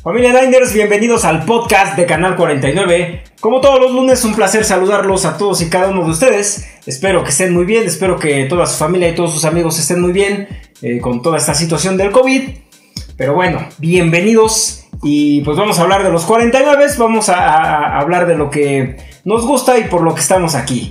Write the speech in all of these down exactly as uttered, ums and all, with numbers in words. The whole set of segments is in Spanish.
Familia Niners, bienvenidos al podcast de Canal cuarenta y nueve. Como todos los lunes, un placer saludarlos a todos y cada uno de ustedes. Espero que estén muy bien, espero que toda su familia y todos sus amigos estén muy bien eh, con toda esta situación del COVID. Pero bueno, bienvenidos y pues vamos a hablar de los cuarenta y nueve, vamos a, a, a hablar de lo que nos gusta y por lo que estamos aquí.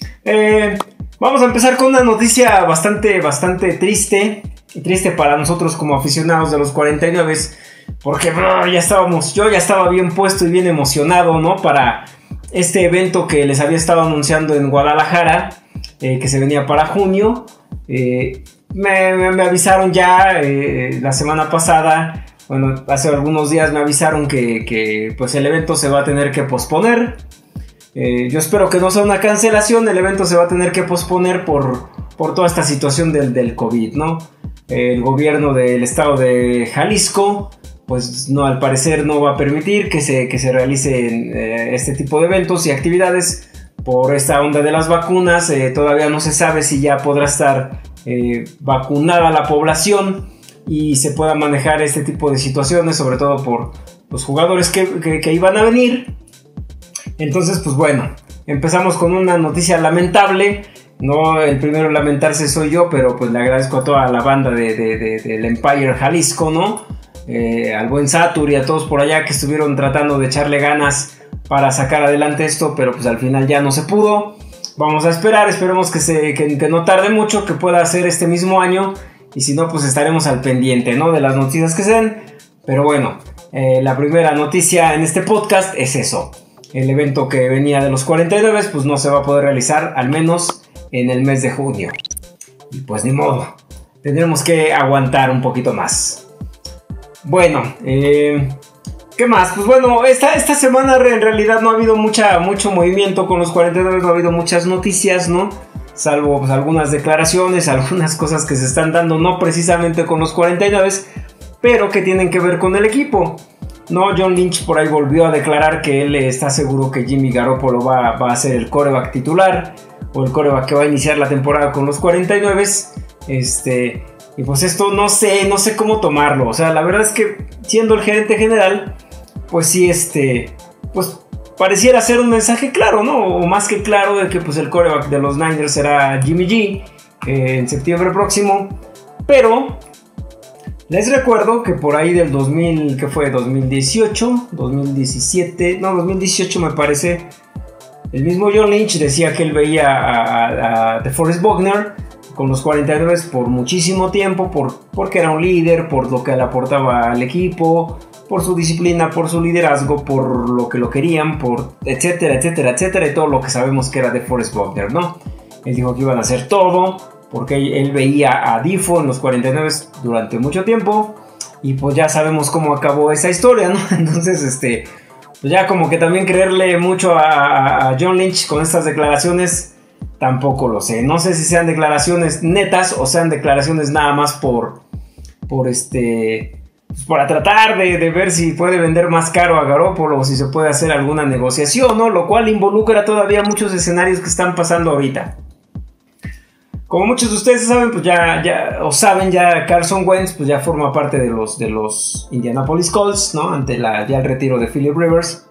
Eh, vamos a empezar con una noticia bastante, bastante triste, triste para nosotros como aficionados de los cuarenta y nueve. Porque bro, ya estábamos, yo ya estaba bien puesto y bien emocionado, ¿no? Para este evento que les había estado anunciando en Guadalajara, eh, que se venía para junio. Eh, me, me, me avisaron ya eh, la semana pasada, bueno, hace algunos días me avisaron que, que pues el evento se va a tener que posponer. Eh, yo espero que no sea una cancelación, el evento se va a tener que posponer por, por toda esta situación del, del COVID, ¿no? El gobierno del estado de Jalisco, pues no, al parecer no va a permitir que se, que se realicen eh, este tipo de eventos y actividades por esta onda de las vacunas. Eh, todavía no se sabe si ya podrá estar eh, vacunada la población y se pueda manejar este tipo de situaciones, sobre todo por los jugadores que, que, que iban a venir. Entonces, pues bueno, empezamos con una noticia lamentable. No, el primero en lamentarse soy yo, pero pues le agradezco a toda la banda de, de, de, del Empire Jalisco, ¿no? Eh, al buen Satur y a todos por allá que estuvieron tratando de echarle ganas para sacar adelante esto, pero pues al final ya no se pudo. Vamos a esperar, esperemos que, se, que, que no tarde mucho, que pueda ser este mismo año, y si no pues estaremos al pendiente, ¿no? De las noticias que se den. Pero bueno, eh, la primera noticia en este podcast es eso: el evento que venía de los cuarenta y nueve pues no se va a poder realizar, al menos en el mes de junio, y pues ni modo, tendremos que aguantar un poquito más. Bueno, eh, ¿qué más? Pues bueno, esta, esta semana en realidad no ha habido mucha, mucho movimiento con los cuarenta y nueve, no ha habido muchas noticias, ¿no? Salvo pues algunas declaraciones, algunas cosas que se están dando, no precisamente con los cuarenta y nueve, pero que tienen que ver con el equipo, ¿no? John Lynch por ahí volvió a declarar que él está seguro que Jimmy Garoppolo va, va a ser el quarterback titular, o el quarterback que va a iniciar la temporada con los cuarenta y nueve. Este... Y pues esto no sé, no sé cómo tomarlo. O sea, la verdad es que siendo el gerente general, pues sí, este, pues pareciera ser un mensaje claro, ¿no? O más que claro de que pues el quarterback de los Niners será Jimmy G eh, en septiembre próximo. Pero les recuerdo que por ahí del dos mil, ¿qué fue? dos mil dieciocho, dos mil diecisiete, no, dos mil dieciocho me parece. El mismo John Lynch decía que él veía a, a, a DeForest Buckner con los cuarenta y nueve por muchísimo tiempo, por, porque era un líder, por lo que le aportaba al equipo, por su disciplina, por su liderazgo, por lo que lo querían, por etcétera, etcétera, etcétera, y todo lo que sabemos que era DeForest Buckner, ¿no? Él dijo que iban a hacer todo, porque él veía a Difo en los cuarenta y nueve durante mucho tiempo, y pues ya sabemos cómo acabó esa historia, ¿no? Entonces, este, pues ya como que también creerle mucho a, a John Lynch con estas declaraciones, tampoco lo sé. No sé si sean declaraciones netas o sean declaraciones nada más por, por este, pues para tratar de, de ver si puede vender más caro a Garoppolo o si se puede hacer alguna negociación, ¿no? Lo cual involucra todavía muchos escenarios que están pasando ahorita. Como muchos de ustedes saben, pues ya, ya o saben, ya Carson Wentz pues ya forma parte de los, de los Indianapolis Colts, ¿no? Ante la, ya el retiro de Philip Rivers.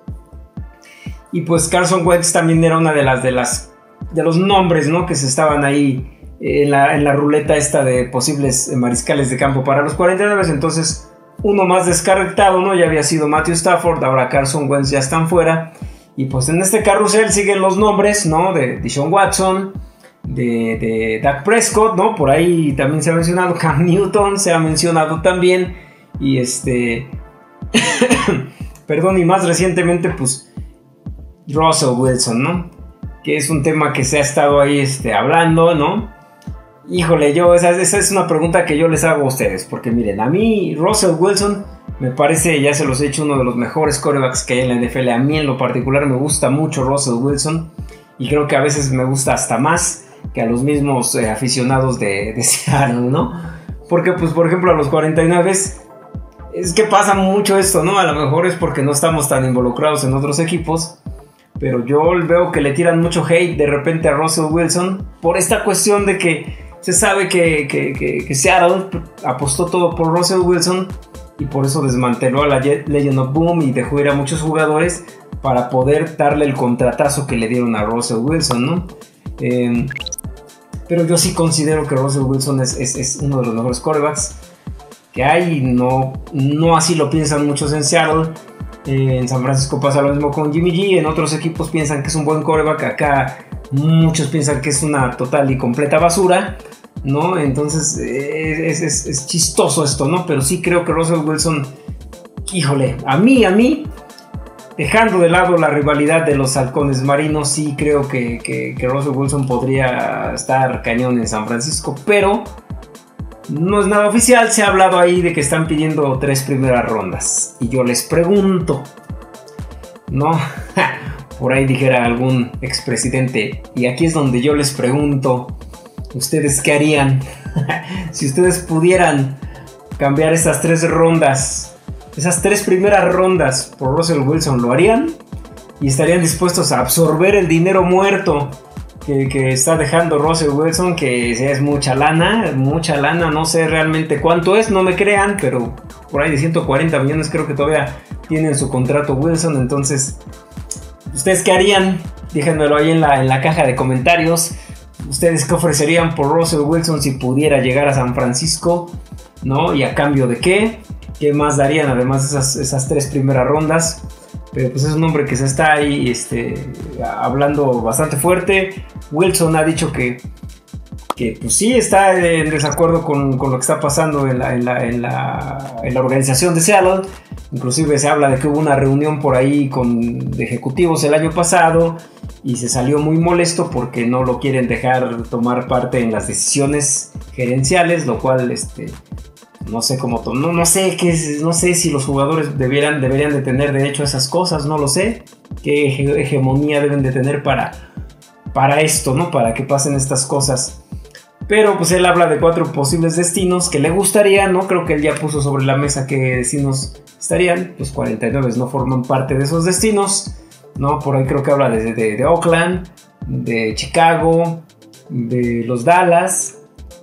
Y pues Carson Wentz también era una de las de las de los nombres, ¿no? Que se estaban ahí en la, en la ruleta esta de posibles mariscales de campo para los cuarenta y nueve. Entonces uno más descartado, ¿no? Ya había sido Matthew Stafford, ahora Carson Wentz ya están fuera. Y pues en este carrusel siguen los nombres, ¿no? De Deshaun Watson, de, de Dak Prescott, ¿no? Por ahí también se ha mencionado Cam Newton, se ha mencionado también. Y este... perdón, y más recientemente pues Russell Wilson, ¿no? Que es un tema que se ha estado ahí este, hablando, ¿no? Híjole, yo esa, esa es una pregunta que yo les hago a ustedes, porque miren, a mí Russell Wilson me parece, ya se los he dicho, uno de los mejores quarterbacks que hay en la N F L. A mí en lo particular me gusta mucho Russell Wilson, y creo que a veces me gusta hasta más que a los mismos eh, aficionados de, de Seattle, ¿no? Porque pues por ejemplo a los cuarenta y nueve es que pasa mucho esto, ¿no? A lo mejor es porque no estamos tan involucrados en otros equipos, pero yo veo que le tiran mucho hate de repente a Russell Wilson por esta cuestión de que se sabe que, que, que, que Seattle apostó todo por Russell Wilson y por eso desmanteló a la Legion of Boom y dejó ir a muchos jugadores para poder darle el contratazo que le dieron a Russell Wilson, ¿no? Eh, pero yo sí considero que Russell Wilson es, es, es uno de los mejores quarterbacks que hay. No, no así lo piensan muchos en Seattle. Eh, en San Francisco pasa lo mismo con Jimmy G. En otros equipos piensan que es un buen quarterback. Acá muchos piensan que es una total y completa basura, ¿no? Entonces es, es, es chistoso esto, ¿no? Pero sí creo que Russell Wilson, híjole, a mí, a mí, dejando de lado la rivalidad de los halcones marinos, sí creo que, que, que Russell Wilson podría estar cañón en San Francisco, pero no es nada oficial. Se ha hablado ahí de que están pidiendo tres primeras rondas. Y yo les pregunto, ¿no? Por ahí dijera algún expresidente. Y aquí es donde yo les pregunto, ¿ustedes qué harían? Si ustedes pudieran cambiar esas tres rondas, esas tres primeras rondas por Russell Wilson, ¿lo harían? ¿Y estarían dispuestos a absorber el dinero muerto que, que está dejando Russell Wilson? Que es mucha lana, mucha lana, no sé realmente cuánto es, no me crean, pero por ahí de ciento cuarenta millones creo que todavía tienen su contrato Wilson. Entonces, ¿ustedes qué harían? Déjenmelo ahí en la, en la caja de comentarios. ¿Ustedes qué ofrecerían por Russell Wilson si pudiera llegar a San Francisco, ¿no? ¿Y a cambio de qué? ¿Qué más darían además de esas, esas tres primeras rondas? Pero pues es un hombre que se está ahí este, hablando bastante fuerte. Wilson ha dicho que, que pues sí está en desacuerdo con, con lo que está pasando en la, en, la, en, la, en la organización de Seattle. Inclusive se habla de que hubo una reunión por ahí con, de ejecutivos el año pasado y se salió muy molesto porque no lo quieren dejar tomar parte en las decisiones gerenciales, lo cual este, no sé cómo no, no sé qué es, no sé si los jugadores debieran, deberían de tener derecho a esas cosas, no lo sé, qué hege, hegemonía deben de tener para, para esto, ¿no? Para que pasen estas cosas. Pero pues él habla de cuatro posibles destinos que le gustaría, ¿no? Creo que él ya puso sobre la mesa qué destinos estarían. Los cuarenta y nueve no forman parte de esos destinos, ¿no? Por ahí creo que habla de, de, de Oakland, de Chicago, de los Dallas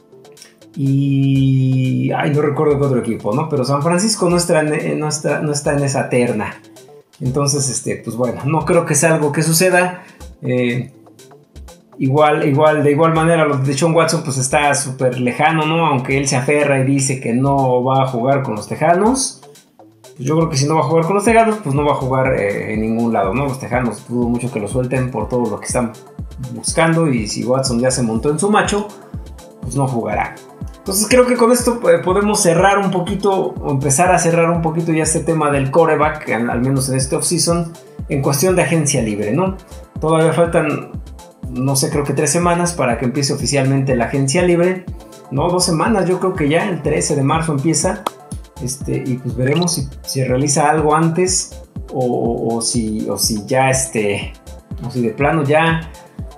y... ay, no recuerdo qué otro equipo, ¿no? Pero San Francisco no está, en, no está, no está en esa terna. Entonces, este, pues bueno, no creo que sea algo que suceda. Eh... Igual, igual, de igual manera, lo de Sean Watson pues está súper lejano, ¿no? Aunque él se aferra y dice que no va a jugar con los Tejanos. Pues yo creo que si no va a jugar con los Tejanos, pues no va a jugar eh, en ningún lado, ¿no? Los Tejanos dudo mucho que lo suelten por todo lo que están buscando. Y si Watson ya se montó en su macho, pues no jugará. Entonces creo que con esto eh, podemos cerrar un poquito, o empezar a cerrar un poquito ya este tema del quarterback, al, al menos en este offseason, en cuestión de agencia libre, ¿no? Todavía faltan... no sé, creo que tres semanas para que empiece oficialmente la agencia libre. No, dos semanas, yo creo que ya el trece de marzo empieza. Este, y pues veremos si, si realiza algo antes o, o, o, si, o si ya este, o si de plano ya,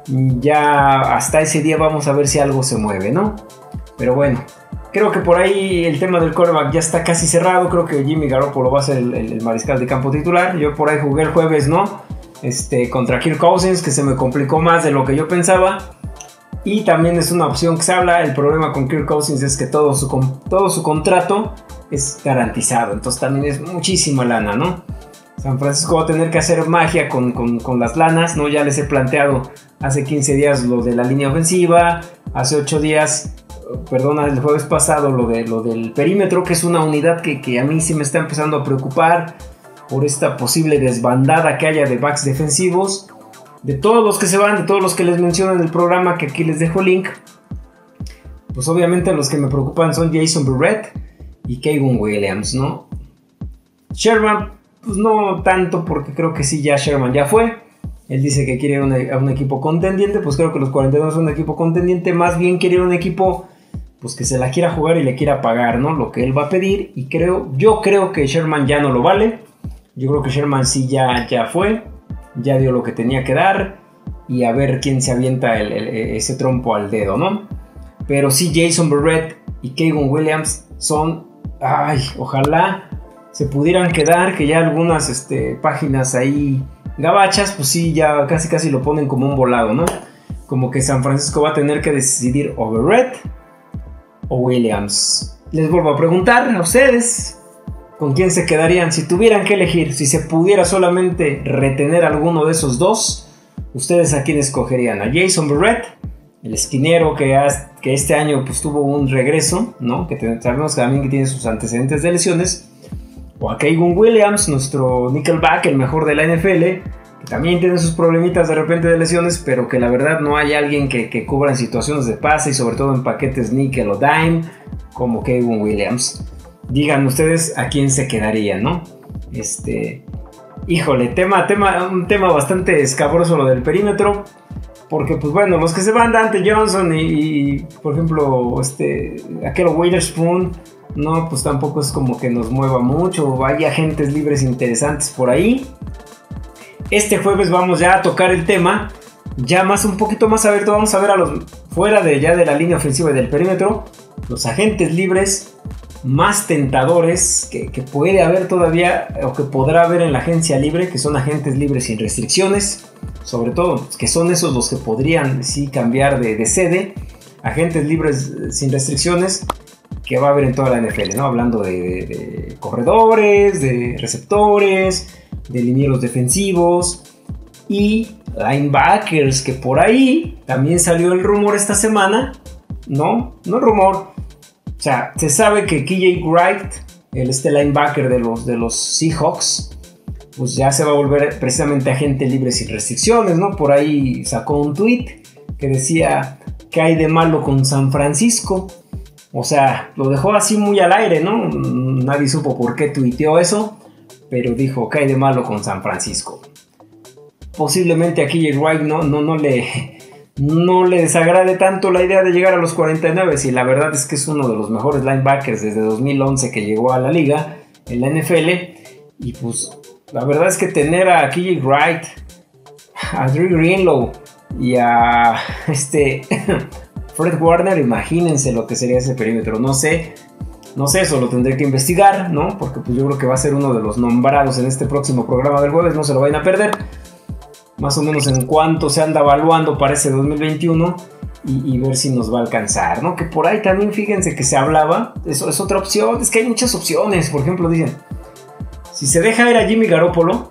ya hasta ese día vamos a ver si algo se mueve, ¿no? Pero bueno, creo que por ahí el tema del quarterback ya está casi cerrado. Creo que Jimmy Garoppolo va a ser el, el, el mariscal de campo titular. Yo por ahí jugué el jueves, ¿no? Este, contra Kirk Cousins, que se me complicó más de lo que yo pensaba. Y también es una opción que se habla. El problema con Kirk Cousins es que todo su, todo su contrato es garantizado. Entonces también es muchísima lana, ¿no? San Francisco va a tener que hacer magia con, con, con las lanas, ¿no? Ya les he planteado hace quince días lo de la línea ofensiva. Hace ocho días, perdona, el jueves pasado lo, de, lo del perímetro, que es una unidad que, que a mí sí me está empezando a preocupar por esta posible desbandada que haya de backs defensivos. De todos los que se van, de todos los que les menciono en el programa, que aquí les dejo link, pues obviamente los que me preocupan son Jason Verrett y K'Waun Williams, ¿no? Sherman, pues no tanto, porque creo que sí, ya Sherman ya fue. Él dice que quiere ir a un, a un equipo contendiente. Pues creo que los cuarenta y dos son un equipo contendiente. Más bien quiere ir a un equipo pues que se la quiera jugar y le quiera pagar, ¿no? Lo que él va a pedir. Y creo, yo creo que Sherman ya no lo vale. Yo creo que Sherman sí ya, ya fue, ya dio lo que tenía que dar y a ver quién se avienta el, el, ese trompo al dedo, ¿no? Pero sí, Jason Verrett y K'Waun Williams son, ay, ojalá se pudieran quedar, que ya algunas este, páginas ahí gabachas, pues sí, ya casi casi lo ponen como un volado, ¿no? Como que San Francisco va a tener que decidir o Verrett o Williams. Les vuelvo a preguntar a ustedes, ¿con quién se quedarían? Si tuvieran que elegir, si se pudiera solamente retener alguno de esos dos, ¿ustedes a quién escogerían? ¿A Jason Verrett, el esquinero que, ha, que este año pues, tuvo un regreso, ¿no? Que sabemos también que tiene sus antecedentes de lesiones? ¿O a Keion Williams, nuestro nickelback, el mejor de la N F L, que también tiene sus problemitas de repente de lesiones, pero que la verdad no hay alguien que, que cubra en situaciones de pase y sobre todo en paquetes nickel o dime como Keion Williams? Digan ustedes a quién se quedarían, ¿no? Este, híjole, tema, tema, un tema bastante escabroso lo del perímetro, porque pues bueno, los que se van, Dante Johnson y, y por ejemplo, este, aquel Witherspoon, no, pues tampoco es como que nos mueva mucho, hay agentes libres interesantes por ahí. Este jueves vamos ya a tocar el tema, ya más un poquito más abierto, vamos a ver a los, fuera de ya de la línea ofensiva y del perímetro, los agentes libres más tentadores que, que puede haber todavía o que podrá haber en la agencia libre, que son agentes libres sin restricciones, sobre todo que son esos los que podrían sí cambiar de, de sede, agentes libres sin restricciones que va a haber en toda la N F L, ¿no? Hablando de, de, de corredores, de receptores, de linieros defensivos y linebackers, que por ahí también salió el rumor esta semana, no, no el rumor, o sea, se sabe que K J Wright, el este linebacker de los, de los Seahawks, pues ya se va a volver precisamente agente libre sin restricciones, ¿no? Por ahí sacó un tweet que decía, ¿qué hay de malo con San Francisco? O sea, lo dejó así muy al aire, ¿no? Nadie supo por qué tuiteó eso, pero dijo, ¿qué hay de malo con San Francisco? Posiblemente a K J Wright no, no, no, le, no le desagrade tanto la idea de llegar a los cuarenta y nueve, y la verdad es que es uno de los mejores linebackers desde dos mil once que llegó a la liga, en la N F L, y pues la verdad es que tener a K J Wright, a Dre Greenlow y a este... Fred Warner, imagínense lo que sería ese perímetro. No sé, no sé, eso lo tendré que investigar, ¿no? Porque pues yo creo que va a ser uno de los nombrados en este próximo programa del jueves, no se lo vayan a perder. Más o menos en cuánto se anda evaluando para ese dos mil veintiuno y, y ver si nos va a alcanzar, ¿no? Que por ahí también fíjense que se hablaba, eso es otra opción, es que hay muchas opciones. Por ejemplo, dicen, si se deja ir a Jimmy Garoppolo,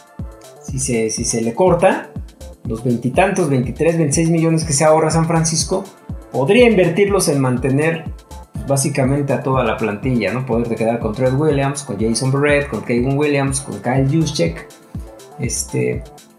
si se, si se le corta los veintitantos, veintitrés, veintiséis millones que se ahorra San Francisco, podría invertirlos en mantener pues, básicamente a toda la plantilla, ¿no? Poderte quedar con Trent Williams, con Jason Verrett, con Keion Williams, con Kyle Juszczyk, este,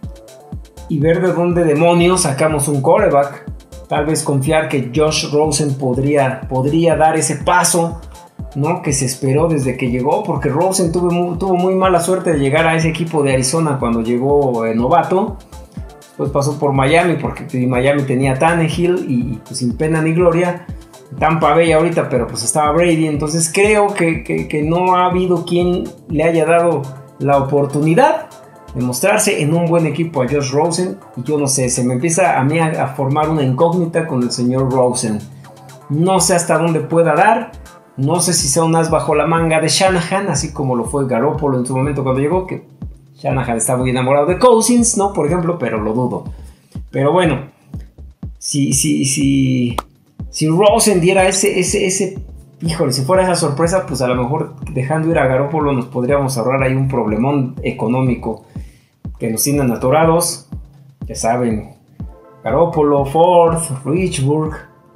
y ver de dónde demonios sacamos un quarterback. Tal vez confiar que Josh Rosen podría, podría dar ese paso, ¿no? Que se esperó desde que llegó, porque Rosen tuvo muy, tuvo muy mala suerte de llegar a ese equipo de Arizona cuando llegó eh, novato. Pues pasó por Miami, porque Miami tenía a Tannehill y, y pues sin pena ni gloria. Tampa Bay ahorita, pero pues estaba Brady. Entonces creo que, que, que no ha habido quien le haya dado la oportunidad de mostrarse en un buen equipo a Josh Rosen. Y yo no sé, se me empieza a mí a, a formar una incógnita con el señor Rosen. No sé hasta dónde pueda dar. No sé si sea un as bajo la manga de Shanahan, así como lo fue Garoppolo en su momento cuando llegó, que Shanahan está muy enamorado de Cousins, ¿no? Por ejemplo, pero lo dudo. Pero bueno, si, si, si, si Rosen diera ese, ese, ese, híjole, si fuera esa sorpresa, pues a lo mejor dejando ir a Garoppolo nos podríamos ahorrar ahí un problemón económico que nos tienen atorados. Ya saben, Garoppolo, Ford, Richburg,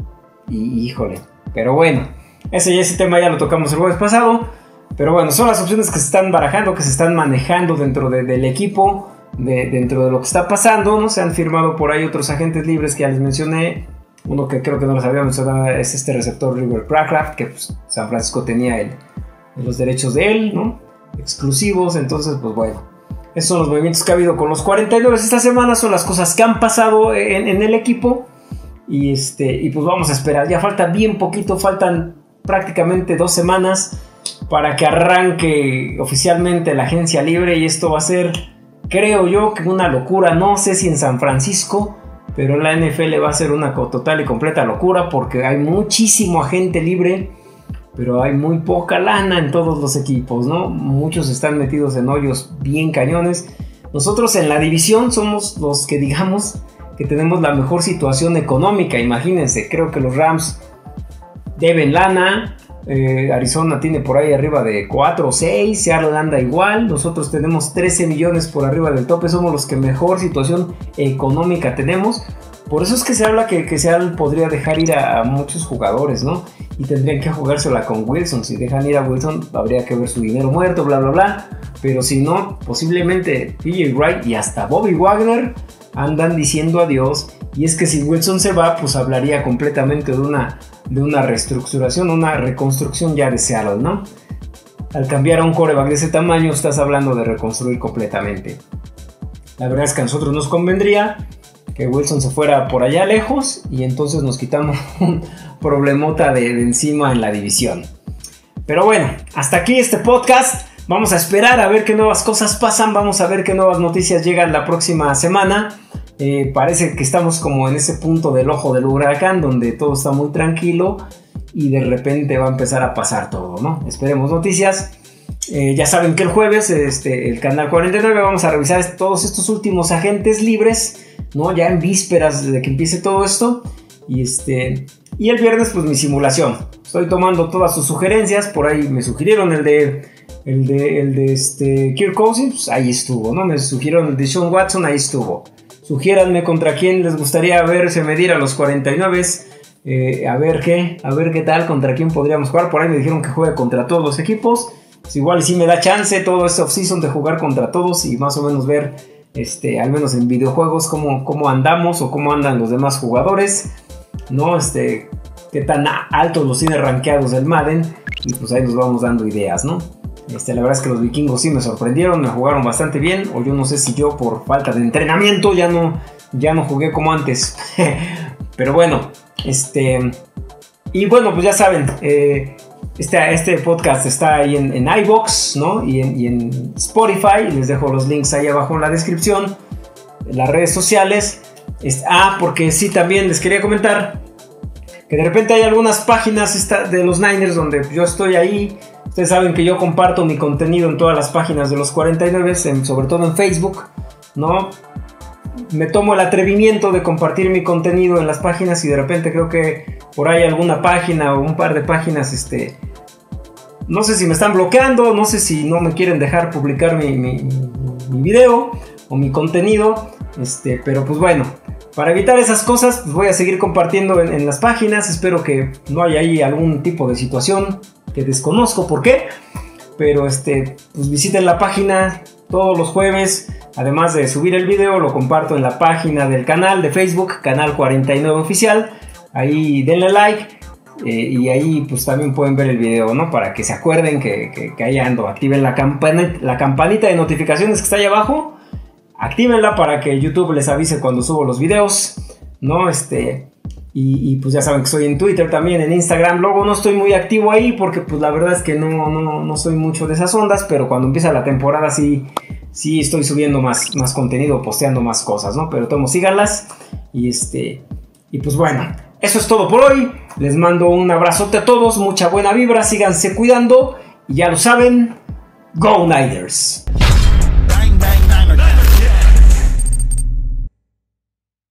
y híjole. Pero bueno, ese, ese tema ya lo tocamos el jueves pasado. Pero bueno, son las opciones que se están barajando, que se están manejando dentro de, del equipo, de, dentro de lo que está pasando, ¿no? Se han firmado por ahí otros agentes libres que ya les mencioné. Uno que creo que no les había mencionado es este receptor River Crackraft, que pues, San Francisco tenía el, los derechos de él, ¿no? Exclusivos. Entonces, pues bueno, esos son los movimientos que ha habido con los cuarenta y nueve esta semana, son las cosas que han pasado en, en el equipo. Y, este, y pues vamos a esperar, ya falta bien poquito, faltan prácticamente dos semanas para que arranque oficialmente la agencia libre, y esto va a ser, creo yo, que una locura. No sé si en San Francisco, pero en la N F L va a ser una total y completa locura, porque hay muchísimo agente libre, pero hay muy poca lana en todos los equipos, ¿no? Muchos están metidos en hoyos bien cañones. Nosotros en la división somos los que digamos que tenemos la mejor situación económica. Imagínense, creo que los Rams deben lana, eh, Arizona tiene por ahí arriba de cuatro o seis, Seattle anda igual, nosotros tenemos trece millones por arriba del tope, somos los que mejor situación económica tenemos. Por eso es que se habla que, que Seattle podría dejar ir a, a muchos jugadores, ¿no? Y tendrían que jugársela con Wilson. Si dejan ir a Wilson, habría que ver su dinero muerto, bla, bla, bla. Pero si no, posiblemente T J Wright y hasta Bobby Wagner andan diciendo adiós. Y es que si Wilson se va, pues hablaría completamente de una, de una reestructuración, una reconstrucción ya de Seattle, ¿no? Al cambiar a un quarterback de ese tamaño, estás hablando de reconstruir completamente. La verdad es que a nosotros nos convendría que Wilson se fuera por allá lejos y entonces nos quitamos un problemota de, de encima en la división. Pero bueno, hasta aquí este podcast. Vamos a esperar a ver qué nuevas cosas pasan, vamos a ver qué nuevas noticias llegan la próxima semana. Eh, parece que estamos como en ese punto del ojo del huracán donde todo está muy tranquilo y de repente va a empezar a pasar todo, ¿no? Esperemos noticias. Eh, ya saben que el jueves, este, el canal cuarenta y nueve, vamos a revisar todos estos últimos agentes libres, ¿no? Ya en vísperas de que empiece todo esto. Y, este, y el viernes, pues mi simulación. Estoy tomando todas sus sugerencias. Por ahí me sugirieron el de, el de, el de este, Kirk Cousins, pues ahí estuvo, ¿no? Me sugirieron el de Sean Watson, ahí estuvo. Sugiéranme contra quién les gustaría verse medir a los cuarenta y nueve. Eh, a ver qué, a ver qué tal, contra quién podríamos jugar. Por ahí me dijeron que juegue contra todos los equipos. Pues igual sí me da chance todo este offseason de jugar contra todos y más o menos ver, este, al menos en videojuegos, cómo, cómo andamos o cómo andan los demás jugadores, ¿no? Este, qué tan altos los tiene rankeados el Madden, y pues ahí nos vamos dando ideas, ¿no? Este, la verdad es que los vikingos sí me sorprendieron, me jugaron bastante bien, o yo no sé si yo por falta de entrenamiento ya no, ya no jugué como antes. Pero bueno, este, y bueno, pues ya saben, eh, Este, este podcast está ahí en, en iVoox, ¿no? Y en, y en Spotify. Les dejo los links ahí abajo en la descripción. En las redes sociales. Este, ah, porque sí, también les quería comentar que de repente hay algunas páginas esta, de los Niners donde yo estoy ahí. Ustedes saben que yo comparto mi contenido en todas las páginas de los cuarenta y nueve, en, sobre todo en Facebook, ¿no? Me tomo el atrevimiento de compartir mi contenido en las páginas y de repente creo que por ahí alguna página o un par de páginas, este, no sé si me están bloqueando, no sé si no me quieren dejar publicar mi, mi, mi video o mi contenido, este, pero pues bueno, para evitar esas cosas, pues voy a seguir compartiendo en, en las páginas. Espero que no haya ahí algún tipo de situación que desconozco por qué, pero este, pues visiten la página todos los jueves. Además de subir el video, lo comparto en la página del canal de Facebook, Canal cuarenta y nueve Oficial. Ahí denle like eh, y ahí pues también pueden ver el video, ¿no? Para que se acuerden que, que, que ahí ando. Activen la, campana, la campanita de notificaciones que está ahí abajo. Actívenla para que YouTube les avise cuando subo los videos, ¿no? Este, y, y pues ya saben que estoy en Twitter también, en Instagram. Luego no estoy muy activo ahí porque pues la verdad es que no, no, no soy mucho de esas ondas. Pero cuando empieza la temporada sí... Sí, estoy subiendo más, más contenido, posteando más cosas, ¿no? Pero todos síganlas. Y este. Y pues bueno, eso es todo por hoy. Les mando un abrazote a todos, mucha buena vibra, síganse cuidando. Y ya lo saben, Go Niners.